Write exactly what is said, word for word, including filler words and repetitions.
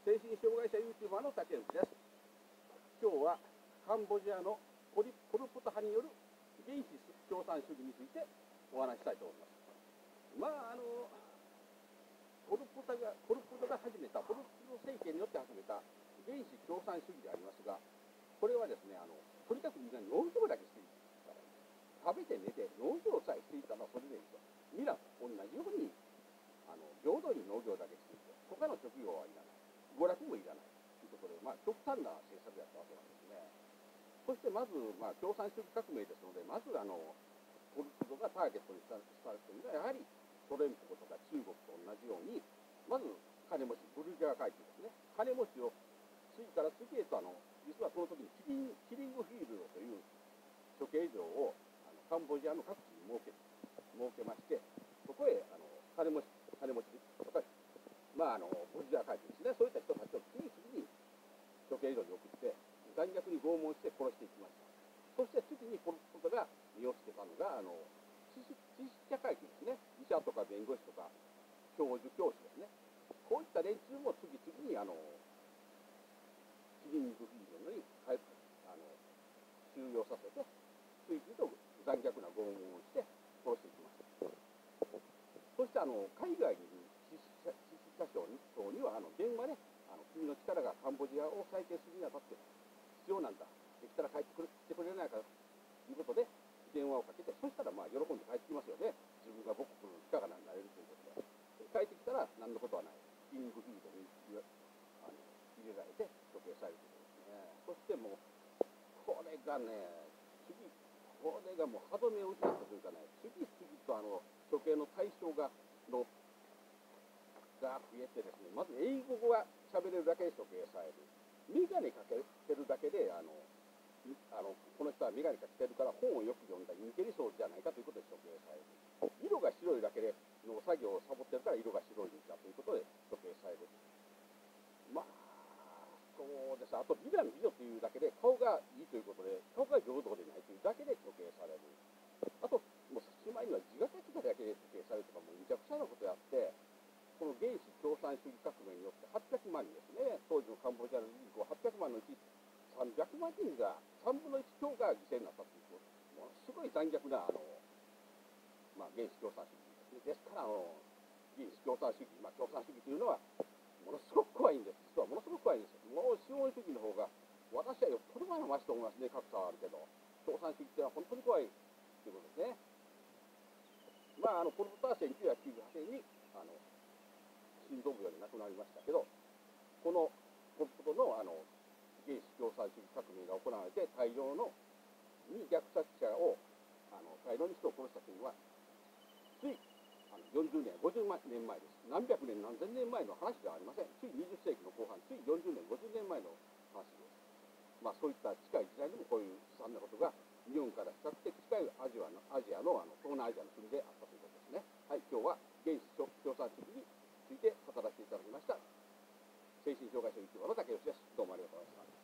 精神障害者 YouTuber の竹内です。今日はカンボジアのポリポル・ポト派による原始共産主義についてお話ししたいと思います。まああのポル・ポトがポル・ポトが始めたポル・ポト政権によって始めた原始共産主義でありますが、これはですねあのとにかくみんな農業だけしていたら、食べて寝て農業さえしていたらそれでいいと。皆同じようにあの平等に農業だけしていて、他の職業はいらない、娯楽もいらないということで、まあ、極端な政策だったわけなんですね。そしてまず、まあ、共産主義革命ですので、まずあのポル・ポトがターゲットにしたというのは、やはりソ連邦とか中国と同じように、まず金持ち、ブルジョア階級ですね、金持ちを次から次へとあの、実はこの時にキリンキリングフィールドという処刑場をあのカンボジアの各地に設け設けまして、そこへあの金持ち、金持ちとか、まあ、あのブルジョア階級ですね、そういった人たちを次々に処刑場に送って、残虐に拷問して殺していきました。そして次にポル・ポトが身をつけたのが、あの知識知識社会級ですね、医者とか弁護士とか教授、教師ですね、こういった連中も次々にあのキリングフィールドにあの収容させて、次々と残虐な拷問をして殺していきました。そしてあの海外にいる知識者層にはあの電話で、あの君の力がカンボジアを再建するにあたって必要なんだ、できたら帰ってくる来てくれないかということで電話をかけて、そしたらまあ喜んで帰ってきますよね。自分が母国の力になれるということで、帰ってきたら何のことはない、キリングフィールドにあの入れられて処刑されるということですね。そしてもうこれがね、次これがもう歯止めを失ったというかね、次々とあの処刑の対象がのが増えてですね、まず英語が喋れるだけで処刑される、眼鏡かけてるだけであのあのこの人は眼鏡かけてるから本をよく読んだインテリ層じゃないかということで処刑される、色が白いだけでの作業をサボってるから色が白いんだということで処刑される。まあそうです。あと美男美女というだけで顔がいいということで、顔が平等でないというだけで処刑される。あともうしまいには字が書きただけで処刑されるとか、もうむちゃくちゃなことやって、この原始共産主義革命によってはっぴゃくまん人ですね、当時のカンボジアの人口はっぴゃくまんのうちさんびゃくまん人がさんぶんのいち強が犠牲になったという、ものすごい残虐なあの、まあ、原始共産主義ですね。ですからあの原始共産主義、まあ、共産主義というのはものすごく怖いんです。実はものすごく怖いんです。もう資本主義の方が私はよっぽどまだましと思いますね。格差はあるけど共産主義っていうのは本当に怖いということですね。まああのポル・ポトはせんきゅうひゃくきゅうじゅうはちねんにあの心臓病で亡くなりましたけど、このポル・ポトのあの原始共産主義革命が行われて大量のに虐殺者をあの大量に人を殺したというのは、ついあのよんじゅうねん、ごじゅうねんまえです。何百年、何千年前の話ではありません。ついにじゅっせいきの後半、ついよんじゅうねん、ごじゅうねんまえの話です。まあ、そういった近い時代でもこういう悲惨なことが日本から比較的近いアジアのアジアのあの東南アジアの国であったということですね。はい、今日は原始共産主義について語らせていただきました。精神障害者 YouTuber の竹内です。どうもありがとうございました。